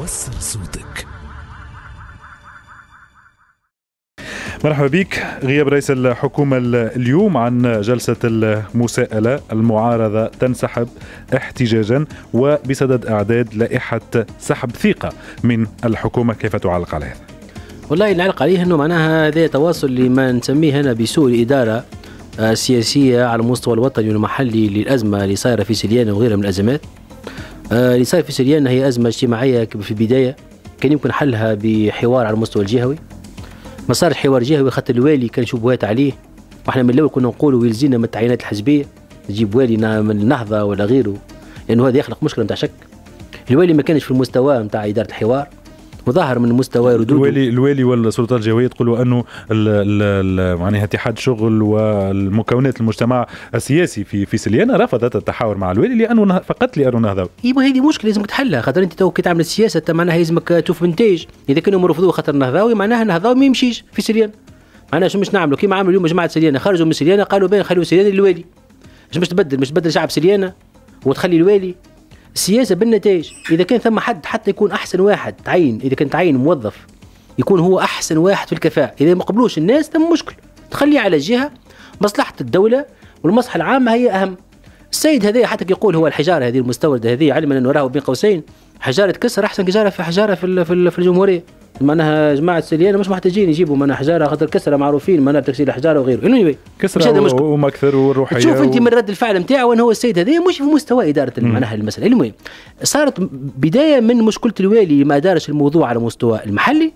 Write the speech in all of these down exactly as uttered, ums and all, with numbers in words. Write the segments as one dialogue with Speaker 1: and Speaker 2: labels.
Speaker 1: وصل صوتك.
Speaker 2: مرحبا بك. غياب رئيس الحكومة اليوم عن جلسة المساءلة، المعارضة تنسحب احتجاجا وبصدد إعداد لائحة سحب ثقة من الحكومة، كيف تعلق على هذا؟
Speaker 3: والله نعلق عليه أنه معناها هذا تواصل لما نسميه هنا بسوء الإدارة السياسية على المستوى الوطني والمحلي للأزمة اللي صايرة في سليانة وغيرها من الأزمات. اللي صاير في سليانة هي أزمة اجتماعية في البداية كان يمكن حلها بحوار على المستوى الجهوي، ما صار الحوار جهوي خاطر الوالي كان شبهات عليه، واحنا من الاول كنا نقولوا يلزينا من التعيينات الحزبيه، تجيب والي من النهضه ولا غيره، لانه هذا يخلق مشكله نتاع شك. الوالي ما كانش في المستوى نتاع اداره الحوار، وظهر من مستوى ردوده.
Speaker 2: الوالي الوالي والسلطات الجهويه تقولوا انه معناها اتحاد شغل والمكونات المجتمع السياسي في في سليانه رفضت التحاور مع الوالي لانه فقط لانه نهضوي.
Speaker 3: ايوه هذه مشكله لازمك تحلها، خاطر انت تو كي تعمل السياسه معناها لازمك تشوف انتاج. اذا كانوا مرفضوه خاطر نهضاوي معناها نهضاوي ما يمشيش في سليانه. معناها شو مش نعملوا كيما عملوا اليوم جماعه سليانه، خرجوا من سليانه قالوا بين خلوا سليانه للوالي. مش مش تبدل مش تبدل شعب سليانه وتخلي الوالي. السياسة بالنتائج، إذا كان ثم حد حتى يكون أحسن واحد تعين، إذا كان تعين موظف يكون هو أحسن واحد في الكفاءة، إذا ما قبلوش الناس ثم مشكل، تخليه على الجهة. مصلحة الدولة والمصلحة العامة هي أهم. السيد هذا حتى يقول هو الحجارة هذه المستوردة هذه، علما أنه راه بين قوسين حجارة كسر أحسن حجارة في حجارة في في الجمهورية. معناها جماعة سليانة مش محتاجين يجيبوا معناها حجارة خاطر كسرة معروفين معناها تكسير الحجارة وغيره. إنه
Speaker 2: كسرة ومكثر والروحية.
Speaker 3: تشوف أنت من رد الفعل متاعه وأن هو السيد هذا مش في مستوى إدارة معناها المسألة. المهم صارت بداية من مشكلة الوالي ما دارش الموضوع على مستوى المحلي،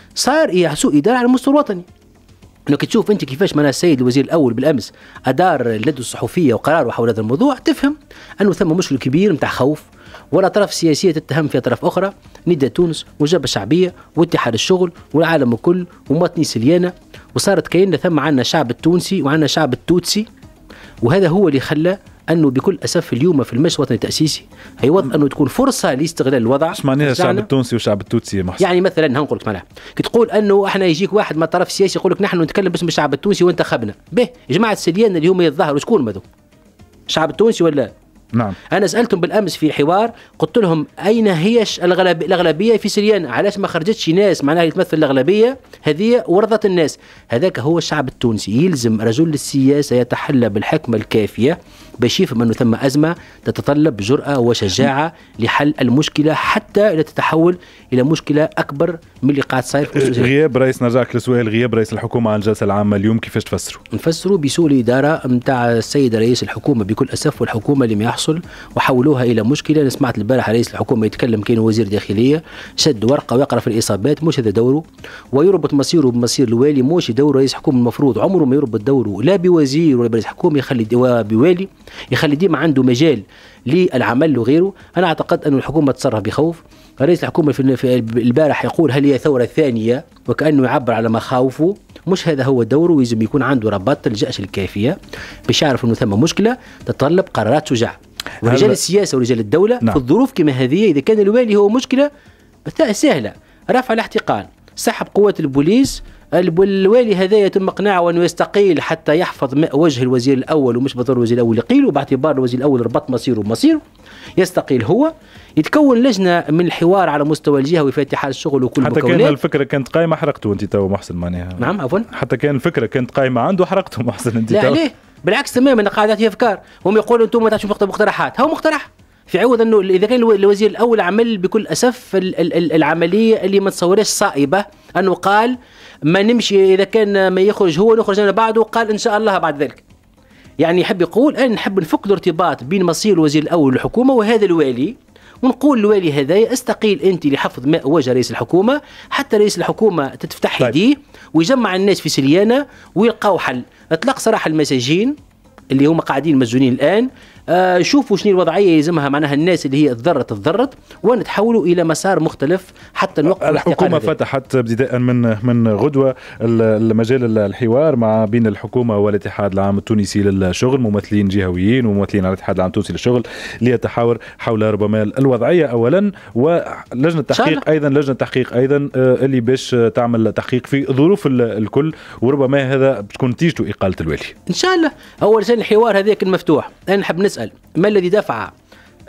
Speaker 3: صار سوء إدارة على المستوى الوطني. انه كي تشوف انت كيفاش معناها السيد الوزير الاول بالامس ادار اليد الصحفيه وقراره حول هذا الموضوع، تفهم انه ثم مشكل كبير نتاع خوف، ولا طرف سياسيه تتهم في طرف اخرى، نداء تونس والجبهه الشعبيه واتحاد الشغل والعالم الكل ومواطني سليانه، وصارت كأن ثم عندنا شعب التونسي وعندنا شعب التوتسي. وهذا هو اللي خلى انه بكل اسف اليوم في المجلس الوطني التاسيسي هيوضع انه تكون فرصه لاستغلال الوضع.
Speaker 2: ايش معناها الشعب التونسي والشعب التوتسي؟ محسن.
Speaker 3: يعني مثلا هنقول لك معناها كي تقول انه احنا يجيك واحد من الطرف السياسي يقول لك نحن نتكلم باسم الشعب التونسي وانتخبنا به، جماعه سليانه اللي هم يتظاهروا شكون ماذو؟ الشعب التونسي ولا؟
Speaker 2: نعم.
Speaker 3: أنا سألتهم بالأمس في حوار قلت لهم أين هي الأغلب الأغلبية في سليانة؟ علاش ما خرجتش ناس معناها يتمثل الأغلبية هذه ورضت الناس؟ هذاك هو الشعب التونسي. يلزم رجل السياسة يتحلى بالحكمة الكافية باش يفهم أنه ثم أزمة تتطلب جرأة وشجاعة لحل المشكلة حتى لا تتحول إلى مشكلة أكبر من اللي قاعد صاير في السودان.
Speaker 2: غياب رئيس نرجعك لسؤال غياب رئيس الحكومة عن الجلسة العامة اليوم كيفاش تفسروا؟
Speaker 3: نفسروا بسوء الإدارة متاع السيد رئيس الحكومة بكل أسف، والحكومة اللي ما يحصل وحولوها إلى مشكلة. أنا سمعت البارح رئيس الحكومة يتكلم كأنه وزير داخلية، شد ورقة ويقرأ في الإصابات، مش هذا دوره، ويربط مصيره بمصير الوالي، مش دور رئيس حكومة. المفروض عمره ما يربط دوره لا بوزير ولا برئيس حكومة، يخلي بوالي، يخلي ديما عنده مجال للعمل وغيره. أنا أعتقد أن الحكومة تصرف بخوف. رئيس الحكومة في البارح يقول هل هي ثورة ثانية، وكأنه يعبر على مخاوفه. مش هذا هو دوره، ويجب يكون عنده رباط الجأش الكافية باش يعرف أنه ثم مشكلة تتطلب قرارات شجاعة. ورجال السياسة ورجال الدولة نعم. في الظروف كما هذه إذا كان الوالي هو مشكلة سهلة، رفع الاحتقان، سحب قوة البوليس، الوالي هذا يتم اقناعه انه يستقيل حتى يحفظ ماء وجه الوزير الاول، ومش بالضروره الوزير الاول يقيل، وباعتبار الوزير الاول ربط مصيره ومصيره يستقيل هو. يتكون لجنه من الحوار على مستوى الجهوي في اتحاد الشغل وكل
Speaker 2: حتى
Speaker 3: مكونات.
Speaker 2: كان الفكره كانت قائمه حرقته انت تو محسن معناها.
Speaker 3: نعم عفوا.
Speaker 2: حتى كان الفكره كانت قائمه عنده حرقته محسن انت.
Speaker 3: لا ليه بالعكس تماما، قاعدات هي افكار. هم يقولوا انتم ما تعرفوا مقترحات، هو مقترح في عوض انه اذا كان الوزير الاول عمل بكل اسف العمليه اللي ما تصورش صائبه، انه قال ما نمشي اذا كان ما يخرج هو نخرج انا بعده، وقال ان شاء الله بعد ذلك. يعني يحب يقول انا نحب نفك الارتباط بين مصير الوزير الاول والحكومه وهذا الوالي، ونقول الوالي هذا استقيل انت لحفظ ماء وجه رئيس الحكومه، حتى رئيس الحكومه تتفتح يديه ويجمع الناس في سليانه ويلقاو حل. اطلاق سراح المساجين اللي هم قاعدين مسجونين الان، آه شوفوا شنو الوضعيه يلزمها معناها الناس اللي هي تضرت تضرت، ونتحولوا الى مسار مختلف حتى نوقف
Speaker 2: الحكومه فتحت ابتداء من من غدوه المجال الحوار مع بين الحكومه والاتحاد العام التونسي للشغل، ممثلين جهويين وممثلين على الاتحاد العام التونسي للشغل ليتحاور حول ربما الوضعيه اولا، ولجنه تحقيق ايضا لجنه تحقيق ايضا اللي باش تعمل تحقيق في ظروف الكل، وربما هذا بتكون نتيجته اقاله الوالي ان
Speaker 3: شاء الله. اول شيء الحوار هذاك المفتوح. انا نحب نسال ما الذي دفع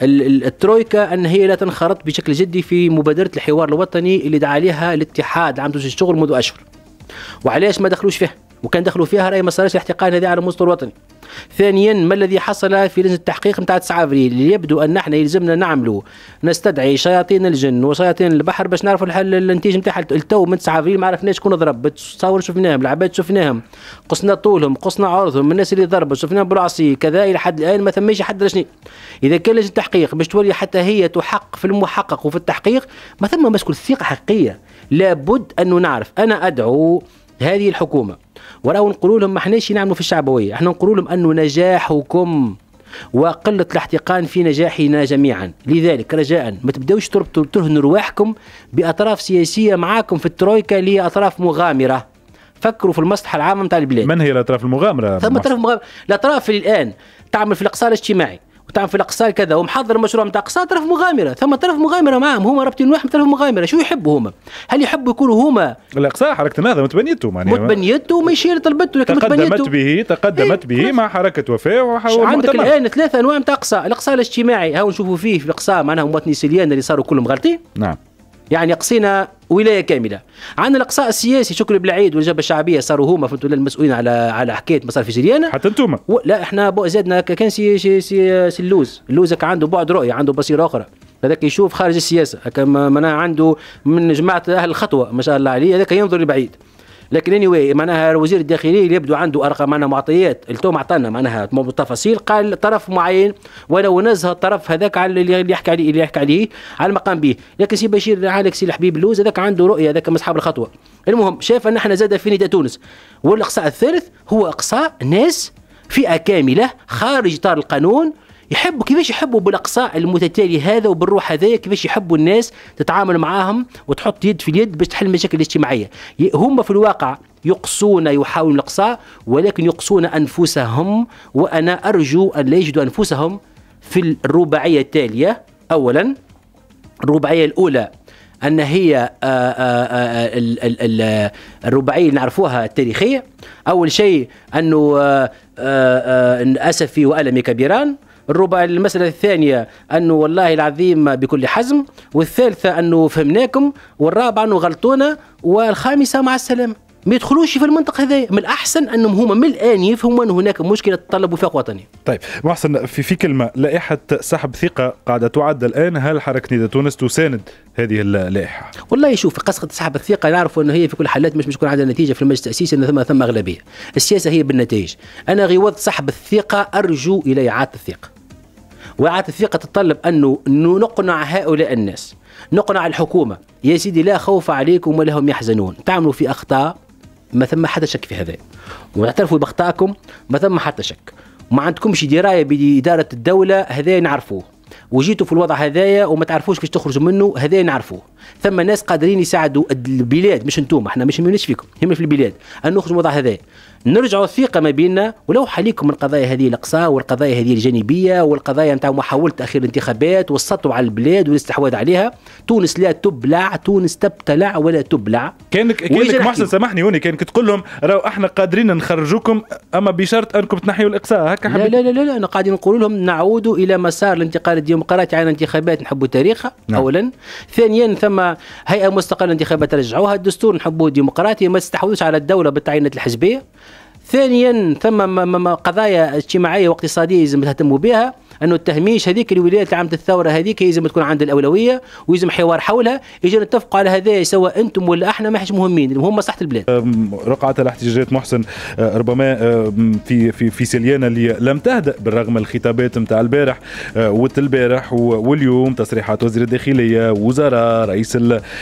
Speaker 3: الترويكا أن هي لا تنخرط بشكل جدي في مبادرة الحوار الوطني اللي دعا عليها الاتحاد العام تونسي للشغل منذ أشهر. وعلاش ما دخلوش فيها؟ وكان دخلوا فيها رأي ما صارش الاحتقان هذا على المستوى الوطني. ثانيا، ما الذي حصل في لجنة التحقيق نتاع تسعة افريل اللي يبدو ان احنا يلزمنا نعملوا نستدعي شياطين الجن وشياطين البحر باش نعرفوا الحل النتيجه نتاع التو من تسعة افريل ما عرفناش شكون ضرب. تصور شفناهم العباد شفناهم قصنا طولهم قصنا عرضهم الناس اللي ضربوا شفناهم بالعصي كذا الى حد الان ما ثماش حد رشني. اذا كان لجنة التحقيق باش تولي حتى هي تحقق في المحقق وفي التحقيق ما ثم مسكول ثقه حقيقيه. لابد انه نعرف. انا ادعو هذه الحكومه وراو نقولوا لهم ما احناش نعملوا في الشعبويه، احنا نقولوا لهم انه نجاحكم وقله الاحتقان في نجاحنا جميعا. لذلك رجاء ما تبداوش تربطوا ترهنوا رواحكم باطراف سياسيه معاكم في الترويكا اللي هي اطراف مغامره. فكروا في المصلحه العامه نتاع البلاد.
Speaker 2: من هي الاطراف المغامره؟
Speaker 3: ثم اطراف مغامره، الاطراف اللي الان تعمل في الاقصاء الاجتماعي وتعمل في الاقصاء كذا ومحضر مشروع نتاع اقصاء طرف مغامره. ثم طرف مغامره معهم هما رابطين واحد طرف مغامره. شو يحبوا هما؟ هل يحبوا يكونوا هما
Speaker 2: الاقصاء حركه النهضه متبنيته معناها
Speaker 3: متبنيته وماشي طلبته لكن
Speaker 2: تقدمت به تقدمت به إيه؟ مع حركه وفاء وحاول
Speaker 3: عندك الان ثلاثه انواع نتاع اقصاء. الاقصاء الاجتماعي هاو نشوفوا فيه في الاقصاء معناها مواطني سليان اللي صاروا كلهم غلطين.
Speaker 2: نعم.
Speaker 3: يعني قصينا ولايه كامله. عندنا الاقصاء السياسي شكري بالعيد والجبهه الشعبيه صاروا هما فهمتوا المسؤولين على على حكايه مسار في سليانه.
Speaker 2: حتى انتم
Speaker 3: و... لا احنا زادنا كان سي سي سي, سي اللوز اللوز كان عنده بعد رؤيه عنده بصيره اخرى. هذاك يشوف خارج السياسه كما معناها عنده من جماعه اهل الخطوه ما شاء الله عليه. هذاك ينظر لبعيد. لكن اني anyway معناها وزير الداخليه اللي يبدو عنده ارقام معناها معطيات التو معطانا معناها تفاصيل قال طرف معين ولو نزه الطرف هذاك على اللي يحكي عليه اللي يحكي عليه على ما قام به. لكن سي بشير عالك سي الحبيب اللوز هذاك عنده رؤيه هذاك من اصحاب الخطوه. المهم شاف ان احنا زاد في نداء تونس. والاقصاء الثالث هو اقصاء ناس فئه كامله خارج اطار القانون يحبوا كيفاش يحبوا بالاقصاء المتتالي هذا وبالروح هذايا كيفاش يحبوا الناس تتعامل معاهم وتحط يد في اليد باش تحل المشاكل الاجتماعيه. هم في الواقع يقصون يحاولون الاقصاء ولكن يقصون انفسهم. وانا ارجو ان لا يجدوا انفسهم في الرباعيه التاليه. اولا الرباعيه الاولى ان هي آآ آآ الرباعيه اللي نعرفوها التاريخيه. اول شيء انه اسفي والمي كبيران. الربع المسألة الثانية أنه والله العظيم بكل حزم. والثالثة أنه فهمناكم. والرابعة أنه غلطونا. والخامسة مع السلامة. ما يدخلوش في المنطقة هذه. من الأحسن أنهم هم من الآن يفهموا أن هناك مشكلة تتطلب وفاق وطني.
Speaker 2: طيب محسن في في كلمة لائحة سحب ثقة قاعدة تعد الآن. هل حركة نداء تونس تساند هذه اللائحة؟
Speaker 3: والله شوف قصة سحب الثقة نعرفوا أنه هي في كل الحالات مش مش تكون عندها نتيجة في المجلس التأسيسي أن ثم ثم أغلبية. السياسة هي بالنتائج. أنا غيوض سحب الثقة أرجو إلى إعادة الثقة. وإعادة الثقة تتطلب أنه نقنع هؤلاء الناس نقنع الحكومة يا سيدي لا خوف عليكم ولا هم يحزنون. تعملوا في أخطاء ما ثم حتى شك في هذا واعترفوا بأخطائكم ما ثم حتى شك وما عندكمش دراية بإدارة الدولة هذا نعرفوه. وجيتوا في الوضع هذايا وما تعرفوش كيفاش تخرجوا منه هذا نعرفوه. ثم ناس قادرين يساعدوا البلاد مش انتم احنا مش منش فيكم هم في البلاد ان نخرجوا من الوضع هذا. نرجعوا الثقه ما بيننا ولو حليكم من قضايا هذه الاقصاء والقضايا هذه الجانبيه والقضايا نتاع محاوله تاخير الانتخابات والسطو على البلاد والاستحواذ عليها. تونس لا تبلع. تونس تبتلع ولا تبلع.
Speaker 2: كانك كانك محسن سامحني هوني كانك تقول لهم راهو احنا قادرين نخرجوكم اما بشرط انكم تنحيوا الاقصاء هكا.
Speaker 3: لا, لا لا لا انا قاعدين نقول لهم نعودوا الى مسار الانتقال الديمقراطي على انتخابات نحبوا تاريخها. نعم. اولا. ثانيا ثم هيئه مستقله انتخابات رجعوها. الدستور نحبوه ديمقراطي ما تستحوذوش على الدوله بالتعيينات الحزبيه. ثانيا ثم قضايا اجتماعيه واقتصاديه لازم تهتموا بها. انه التهميش هذيك الولايات اللي عملت الثوره هذيك لازم تكون عند الاولويه ويلزم حوار حولها. يجي نتفقوا على هذا سواء انتم ولا احنا ما حش مهمين هم مصلحه البلاد.
Speaker 2: رقعه الاحتجاجات محسن ربما في في في سليانه اللي لم تهدأ بالرغم من الخطابات نتاع البارح والبارح واليوم تصريحات وزير الداخليه وزراء رئيس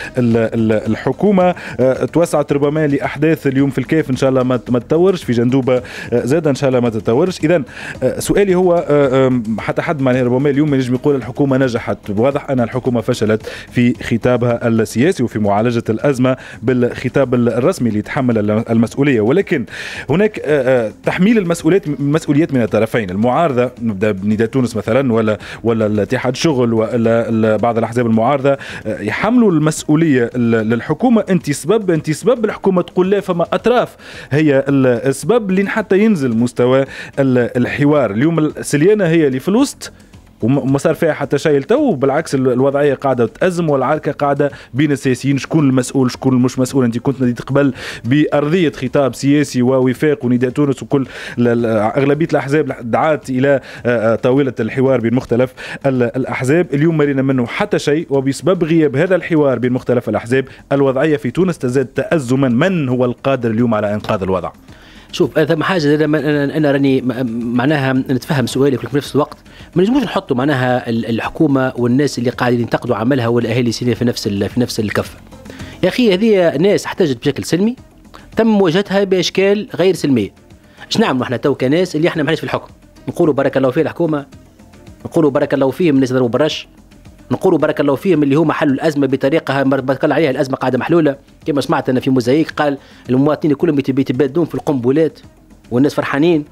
Speaker 2: الحكومه توسعت ربما لاحداث اليوم في الكيف ان شاء الله ما تطورش في جندوبه زاد ان شاء الله ما تطورش. اذا سؤالي هو حتى حد معناها ربما اليوم ينجم يقول الحكومه نجحت. واضح ان الحكومه فشلت في خطابها السياسي وفي معالجه الازمه بالخطاب الرسمي اللي يتحمل المسؤوليه. ولكن هناك تحميل المسؤوليات المسؤوليات من الطرفين. المعارضه نبدا بنداء تونس مثلا ولا ولا الاتحاد الشغل ولا بعض الاحزاب المعارضه يحملوا المسؤوليه للحكومه. انت سبب انت سبب الحكومه تقول لا فما اطراف هي السبب اللي حتى ينزل مستوى الحوار. اليوم السليانه هي اللي في الوسط وما صار فيها حتى شيء لتو. بالعكس الوضعيه قاعده تأزم والعركه قاعده بين السياسيين، شكون المسؤول شكون مش مسؤول. انت كنت نديت قبل بارضيه خطاب سياسي ووفاق ونداء تونس، وكل اغلبيه الاحزاب دعات الى طاوله الحوار بين مختلف الاحزاب. اليوم مرينا منه حتى شيء، وبسبب غياب هذا الحوار بين مختلف الاحزاب الوضعيه في تونس تزداد تأزما. من هو القادر اليوم على انقاذ الوضع؟
Speaker 3: شوف ثم حاجه انا انا راني معناها نتفهم سؤالك، في نفس الوقت ما نجموش نحطوا معناها الحكومه والناس اللي قاعدين ينتقدوا عملها والاهالي سينيا في نفس في نفس الكفه. يا اخي هذه ناس احتجت بشكل سلمي تم مواجهتها باشكال غير سلميه. اش نعملوا احنا تو كناس اللي احنا ما في الحكم؟ نقولوا بارك الله فيه الحكومه، نقولوا بارك الله فيهم الناس ضربوا برش، نقولوا بارك الله فيهم اللي هما حلوا الازمه بطريقه بارك عليها الازمه قاعده محلوله. كما سمعت انا في موزايك قال المواطنين كلهم يتبادلون في القنبلات والناس فرحانين.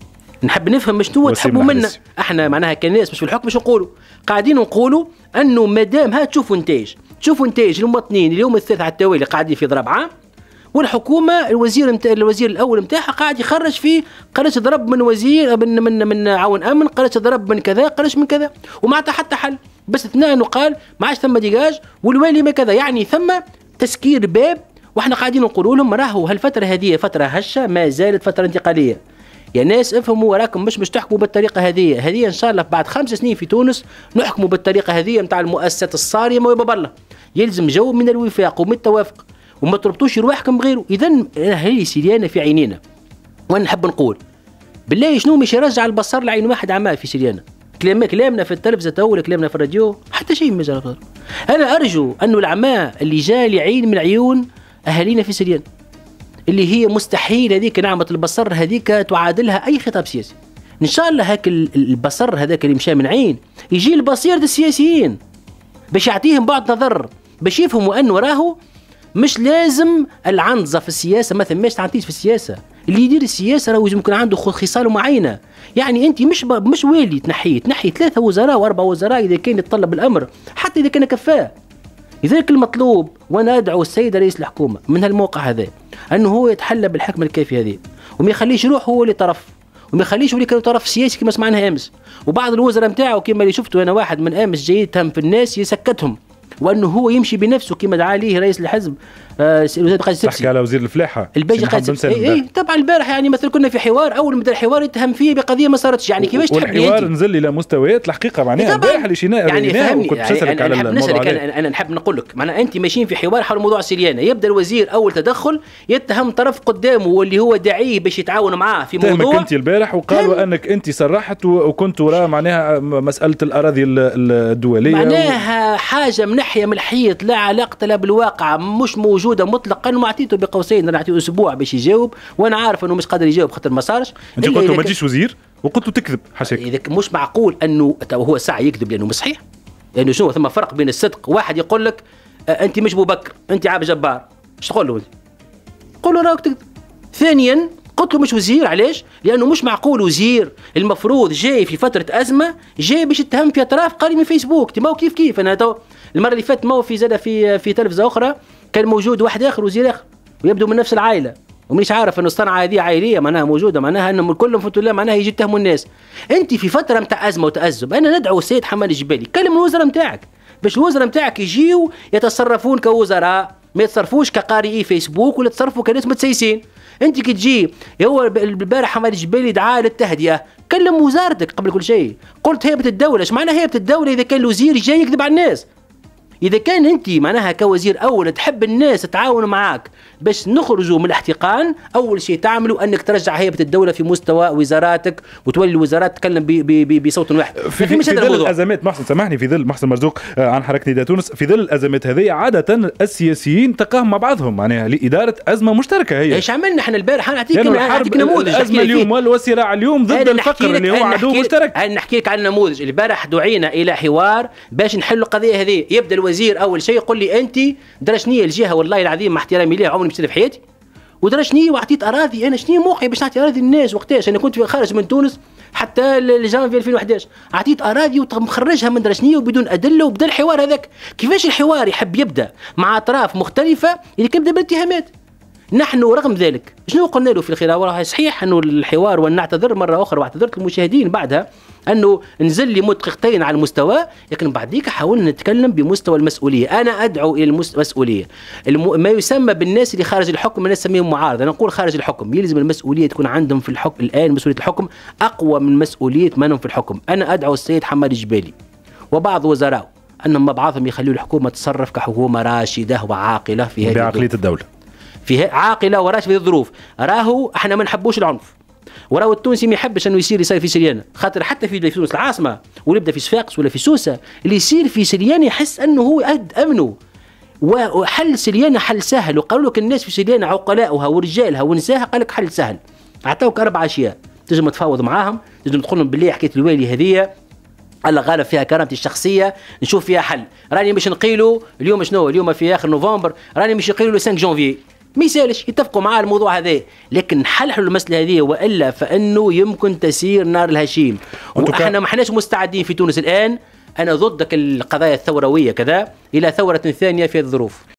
Speaker 3: نحب نفهم مش هو تحبوا منا احنا معناها كناس مش في الحكم. مش نقولوا قاعدين نقولوا انه مادام ها تشوفوا نتاج تشوفوا نتاج المواطنين اليوم الثالث على التوالي قاعدين في ضرب عام، والحكومه الوزير متاع الوزير الاول نتاعها قاعد يخرج فيه قالش ضرب من وزير من من من عون امن، قالش ضرب من كذا، قالش من كذا، وما عطى حتى حل. بس اثناء انه قال ما عادش ثم ديجاج والوالي ما كذا، يعني ثم تسكير باب. واحنا قاعدين نقولوا لهم راهو هالفتره هذه فتره هشه، ما زالت فتره انتقاليه. يا ناس افهموا وراكم مش مش تحكموا بالطريقه هذه. هذه ان شاء الله بعد خمس سنين في تونس نحكموا بالطريقه هذه نتاع المؤسسات الصارمه وبابا. يلزم جو من الوفاق ومن التوافق وما تربطوش رواحكم بغيره. اذا هي سريانه في عينينا. وانا نحب نقول بالله شنو مش يرجع البصر لعين واحد عماه في سريانه. كلام كلامنا في التلفزه تو كلامنا في الراديو حتى شيء ما جرى. انا ارجو انه العماء اللي جاء لعين من عيون اهالينا في سريان اللي هي مستحيل هذيك نعمه البصر هذيك تعادلها اي خطاب سياسي. ان شاء الله هاك البصر هذاك اللي مشى من عين يجي البصير السياسيين باش يعطيهم بعض نظر، باش يفهموا انه راهو مش لازم العنزه في السياسه، ما ثماش تعنتيش في السياسه. اللي يدير السياسه راهو يمكن عنده خصال معينه. يعني انت مش مش والي تنحيه تنحي ثلاثه وزراء واربع وزراء اذا كان يتطلب الامر، حتى اذا كان كفاه. لذلك المطلوب وانا ادعو السيد رئيس الحكومه من هالموقع هذا انه هو يتحلى بالحكمه الكافيه هذه، وما يخليش يروح هو لطرف، وما يخليش يولي طرف سياسي كما سمعنا امس. وبعض الوزراء نتاعو كما اللي شفته انا واحد من امس جاي يتهم في الناس يسكتهم، وانه هو يمشي بنفسه كما دعا ليه رئيس الحزب الوزير قاسم السبسي.
Speaker 2: تحكي على وزير الفلاحه
Speaker 3: الباجي قاسم اي اي طبعا البارح. يعني مثلا كنا في حوار، اول ما بدا الحوار يتهم فيه بقضيه ما صارتش. يعني كيفاش تحب
Speaker 2: الحوار نزل الى مستويات الحقيقه معناها البارح اللي شيناه
Speaker 3: يعني فهمني.
Speaker 2: كنت
Speaker 3: يعني
Speaker 2: تسالك على الموضوع.
Speaker 3: أنا, انا نحب نقول لك معناها انت ماشيين في حوار حول موضوع سريانه، يبدا الوزير اول تدخل يتهم طرف قدامه واللي هو داعيه باش يتعاون معاه في موضوع.
Speaker 2: تهمك انت البارح وقالوا انك انت صرحت وكنت وراء معناها مساله الاراضي الدوليه
Speaker 3: معناها و... حاجه من ناحيه من الحيط لا علاقه لا بالواقع، مش موجوده مطلقا. وعطيته بقوسين انا اعطيه اسبوع باش يجاوب، وانا عارف انه مش قادر يجاوب خاطر ما صارش.
Speaker 2: انت قلت له ما تجيش وزير وقلت له تكذب حاشاك.
Speaker 3: اذا مش معقول انه هو ساعه يكذب لانه مش صحيح. لانه شنو ثم فرق بين الصدق. واحد يقول لك انت مش ابو بكر انت عاب جبار، ايش تقول له؟ قول له راك تكذب. ثانيا قلت له مش وزير. علاش؟ لانه مش معقول وزير المفروض جاي في فتره ازمه جاي باش يتهم في اطراف قال من فيسبوك. تماو كيف كيف. انا تو المره اللي فاتت ماو في زاده في في تلفزه اخرى كان موجود واحد اخر وزير اخر ويبدو من نفس العائله، ومش عارف انه الصنعه هذه عائليه معناها موجوده، معناها انهم كلهم فتوا الله معناها يجي يتهموا الناس. انت في فتره نتاع ازمه وتازم. انا ندعو السيد حماد الجبالي كلم الوزراء نتاعك باش الوزراء نتاعك يجيو يتصرفون كوزراء، ما يتصرفوش كقارئي فيسبوك ولا يتصرفوا كناس متسيسين. انت كي تجي هو البارح حماد الجبالي دعا للتهدئه، كلم وزارتك قبل كل شيء. قلت هيبه الدوله. ايش معنى هيبه الدوله اذا كان الوزير جاي يكذب على الناس؟ إذا كان أنت معناها كوزير أول تحب الناس تتعاونوا معاك باش نخرجوا من الاحتقان، أول شيء تعملوا أنك ترجع هيبة الدولة في مستوى وزاراتك وتولي الوزارات تتكلم بصوت واحد.
Speaker 2: في, في, في ظل الأزمات محسن سامحني في ظل محسن مرزوق عن حركة نداء تونس، في ظل الأزمات هذه عادة السياسيين تقاهم مع بعضهم معناها لإدارة أزمة مشتركة. هي
Speaker 3: إيش عملنا إحنا البارح؟ نعطيك
Speaker 2: يعني
Speaker 3: نعطيك نموذج.
Speaker 2: الأزمة اليوم والصراع اليوم ضد الفقر اللي هو عدو مشترك.
Speaker 3: أنا نحكي لك عن نموذج. البارح دعينا إلى حوار باش نحل القضية هذه. يبدأ الوزير أول شيء يقول لي انت درشني الجهه والله العظيم مع احترامي ليه عمري مشيت في حياتي ودرشني وعطيت اراضي. انا شنو موقعي باش نعطي اراضي للناس وقتاش؟ انا كنت خارج من تونس حتى لجانفي ألفين وأحد عشر عطيت اراضي ومخرجها من درشني وبدون ادله. وبدا الحوار هذاك. كيفاش الحوار يحب يبدا مع اطراف مختلفه اللي كيبدا بالاتهامات؟ نحن رغم ذلك شنو قلنا له في الخير؟ صحيح انه الحوار، ونعتذر مره اخرى واعتذرت المشاهدين بعدها انه نزل لي دقيقتين على المستوى، لكن بعديك حاولنا نتكلم بمستوى المسؤوليه. انا ادعو الى المسؤوليه. الم... ما يسمى بالناس اللي خارج الحكم الناس نسميهم معارضه، انا نقول خارج الحكم يلزم المسؤوليه تكون عندهم في الحكم الان. مسؤوليه الحكم اقوى من مسؤوليه من في الحكم. انا ادعو السيد حماد الجبالي وبعض وزرائه انهم بعضهم يخلوا الحكومه تتصرف كحكومه راشده وعاقله في هذه
Speaker 2: بعقليه الدوله،
Speaker 3: في عاقله وراشده في الظروف. راهو احنا ما نحبوش العنف، وراهو التونسي ما يحبش انه يصير يصير في سريان، خاطر حتى في تونس العاصمه ولا يبدا في صفاقس ولا في سوسه اللي يصير في سريان يحس انه هو قد امنه. وحل سريان حل سهل، وقالوا لك الناس في سريان عقلاؤها ورجالها ونساها، قال لك حل سهل. عطاوك اربع اشياء تنجم تفاوض معاهم، تنجم تقول لهم بالله حكايه الوالي هذه الله غالب فيها كرامتي الشخصيه نشوف فيها حل. راني مش نقيلوا اليوم شنو اليوم في اخر نوفمبر، راني مش نقيلوا خمسة جانفي، ما يسالش يتفقوا معاه الموضوع هذا، لكن نحلحلوا المساله هذه، والا فانه يمكن تسير نار الهشيم. واحنا ما احناش مستعدين في تونس الان. انا ضدك القضايا الثورويه كذا الى ثوره ثانيه في الظروف.